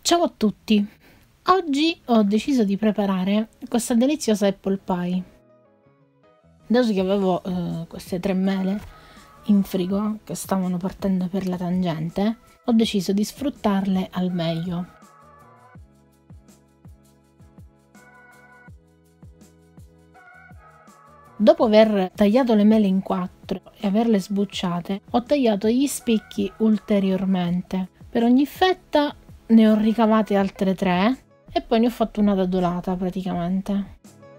Ciao a tutti! Oggi ho deciso di preparare questa deliziosa apple pie. Dato che avevo queste 3 mele in frigo che stavano partendo per la tangente, ho deciso di sfruttarle al meglio. Dopo aver tagliato le mele in 4 e averle sbucciate, ho tagliato gli spicchi ulteriormente. Per ogni fetta ne ho ricavate altre 3 e poi ne ho fatto una dadolata praticamente.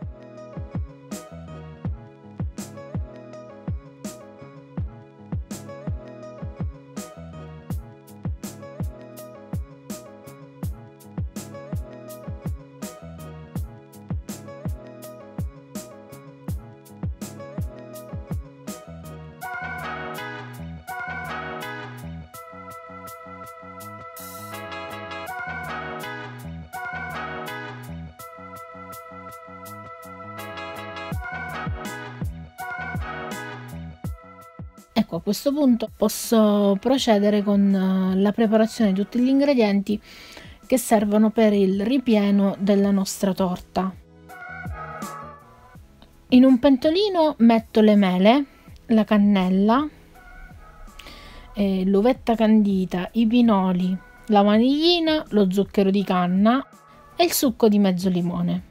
Ecco, a questo punto posso procedere con la preparazione di tutti gli ingredienti che servono per il ripieno della nostra torta. In un pentolino metto le mele, la cannella, l'uvetta candita, i pinoli, la vaniglina, lo zucchero di canna e il succo di mezzo limone.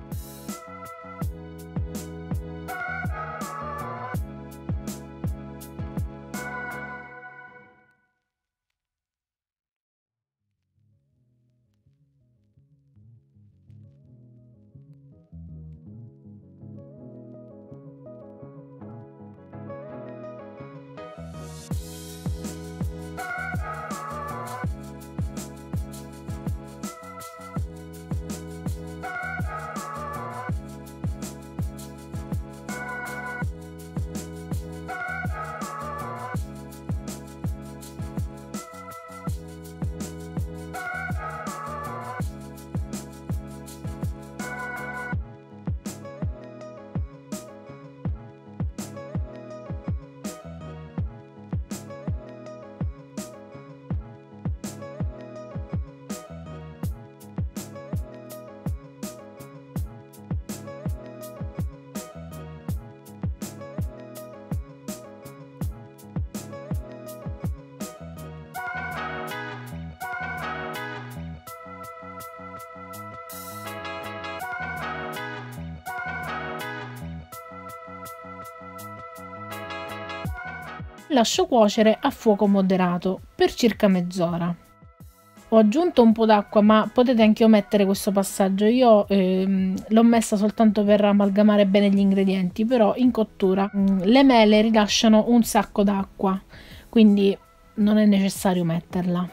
Lascio cuocere a fuoco moderato per circa mezz'ora. Ho aggiunto un po' d'acqua, ma potete anche omettere questo passaggio. Io l'ho messa soltanto per amalgamare bene gli ingredienti, però in cottura le mele rilasciano un sacco d'acqua, quindi non è necessario metterla.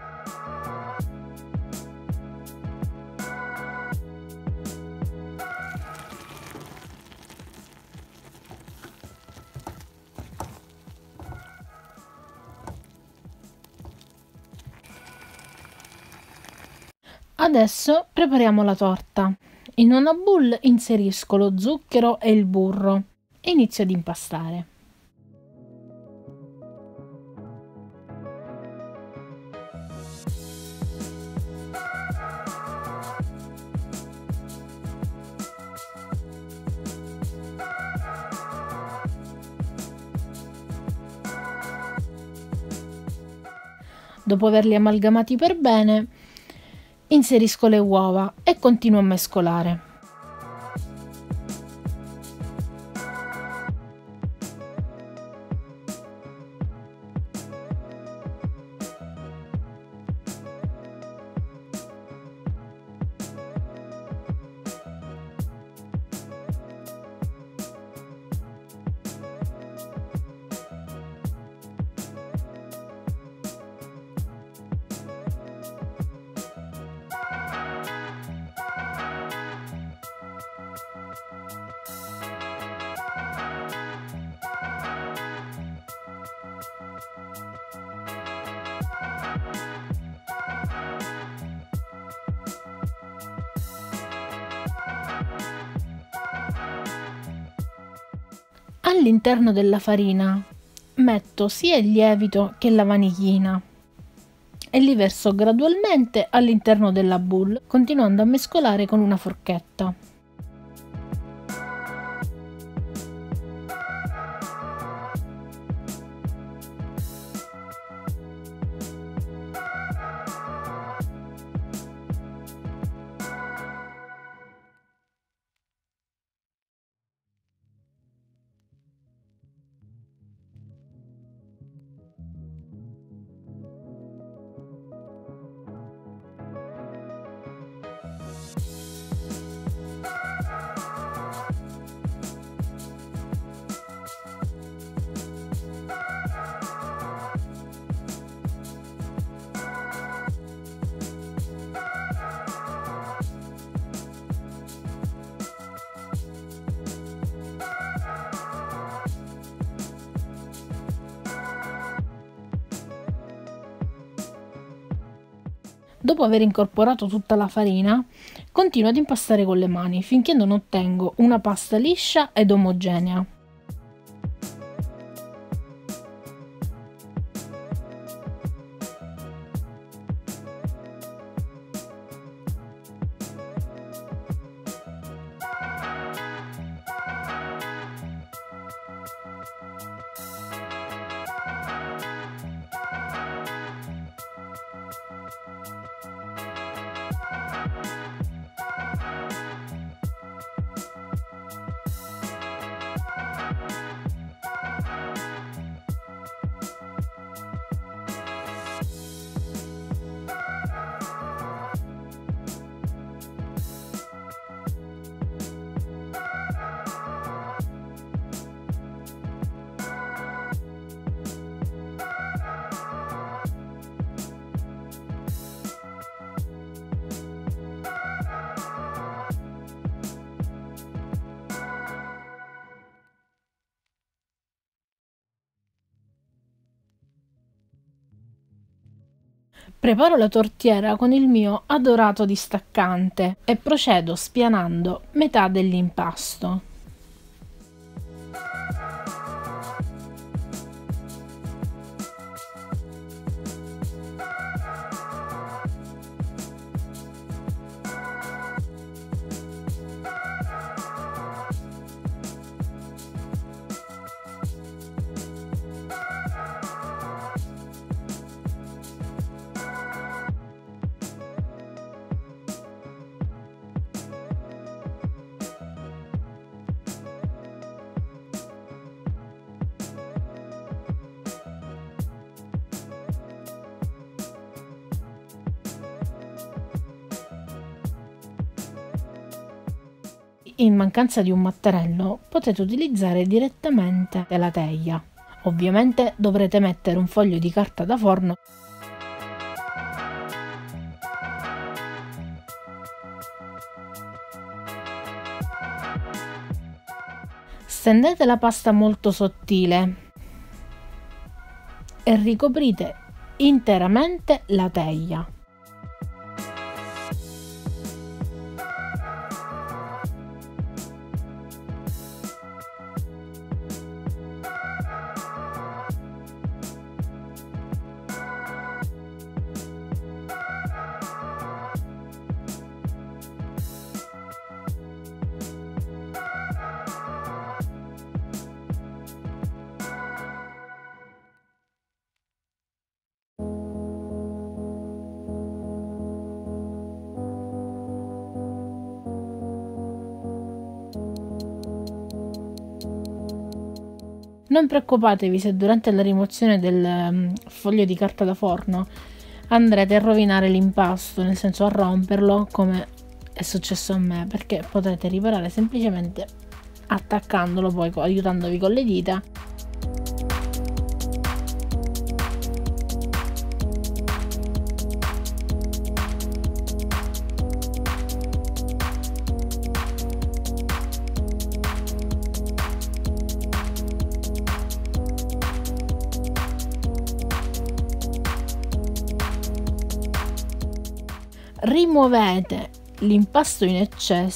Adesso prepariamo la torta. In una bowl inserisco lo zucchero e il burro e inizio ad impastare. Dopo averli amalgamati per bene, inserisco le uova e continuo a mescolare. All'interno della farina metto sia il lievito che la vaniglina. e li verso gradualmente all'interno della boule, continuando a mescolare con una forchetta. Dopo aver incorporato tutta la farina, continuo ad impastare con le mani finché non ottengo una pasta liscia ed omogenea. Preparo la tortiera con il mio adorato distaccante e procedo spianando metà dell'impasto. In mancanza di un mattarello potete utilizzare direttamente la teglia. Ovviamente dovrete mettere un foglio di carta da forno . Stendete la pasta molto sottile e ricoprite interamente la teglia. Non preoccupatevi se durante la rimozione del foglio di carta da forno andrete a rovinare l'impasto, nel senso a romperlo, come è successo a me, perché potrete riparare semplicemente attaccandolo, poi aiutandovi con le dita. Rimuovete l'impasto in eccesso .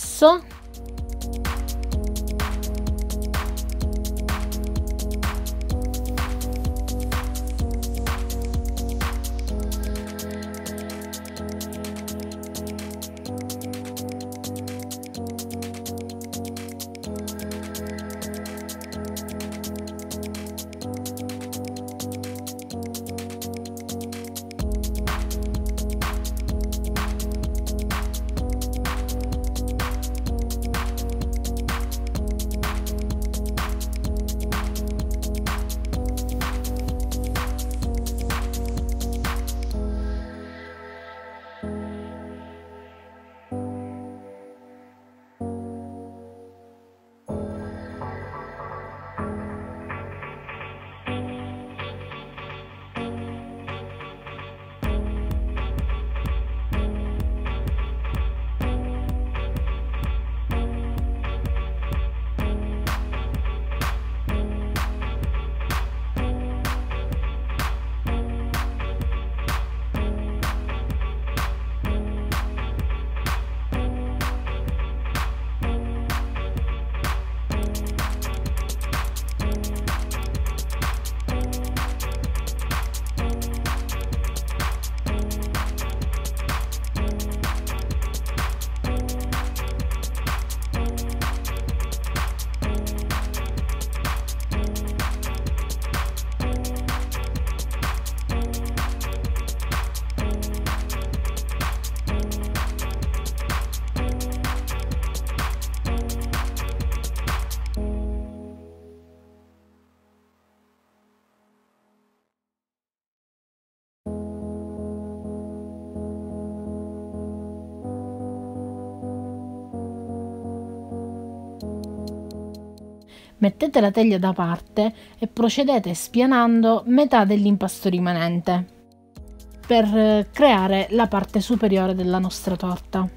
Mettete la teglia da parte e procedete spianando metà dell'impasto rimanente per creare la parte superiore della nostra torta.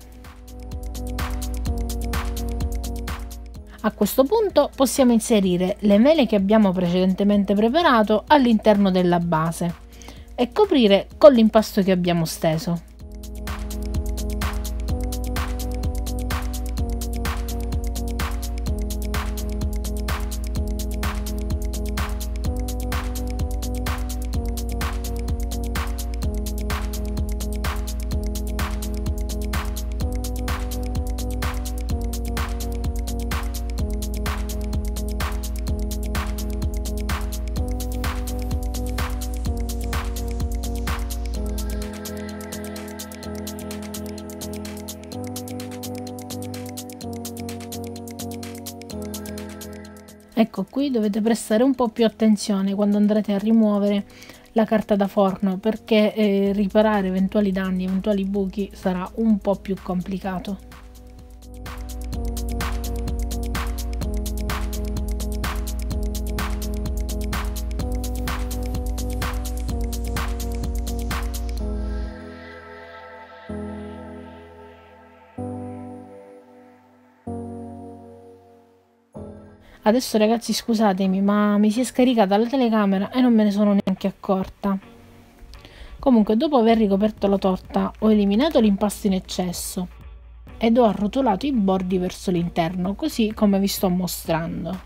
A questo punto possiamo inserire le mele che abbiamo precedentemente preparato all'interno della base e coprire con l'impasto che abbiamo steso. Ecco, qui dovete prestare un po' più attenzione quando andrete a rimuovere la carta da forno, perché riparare eventuali danni, eventuali buchi sarà un po' più complicato. Adesso ragazzi scusatemi, ma mi si è scaricata la telecamera e non me ne sono neanche accorta. Comunque, dopo aver ricoperto la torta ho eliminato l'impasto in eccesso ed ho arrotolato i bordi verso l'interno, così come vi sto mostrando.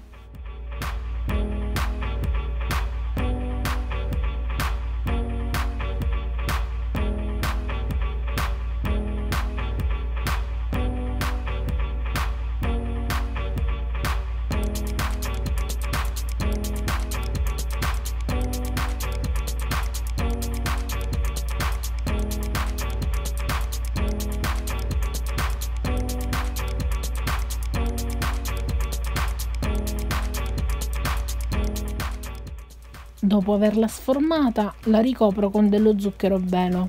Dopo averla sformata, la ricopro con dello zucchero velo.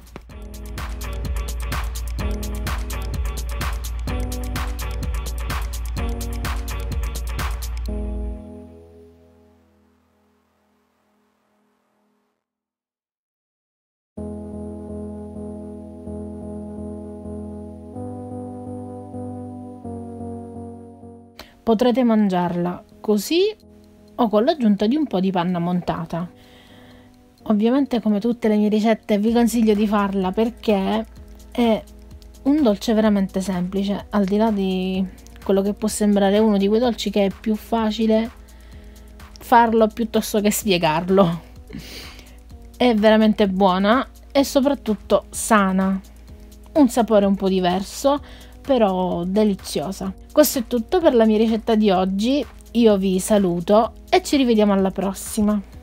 Potrete mangiarla così o con l'aggiunta di un po' di panna montata. Ovviamente, come tutte le mie ricette, vi consiglio di farla perché è un dolce veramente semplice, al di là di quello che può sembrare uno di quei dolci che è più facile farlo piuttosto che spiegarlo. È veramente buona e soprattutto sana, un sapore un po' diverso, però deliziosa. Questo è tutto per la mia ricetta di oggi. Io vi saluto e ci rivediamo alla prossima.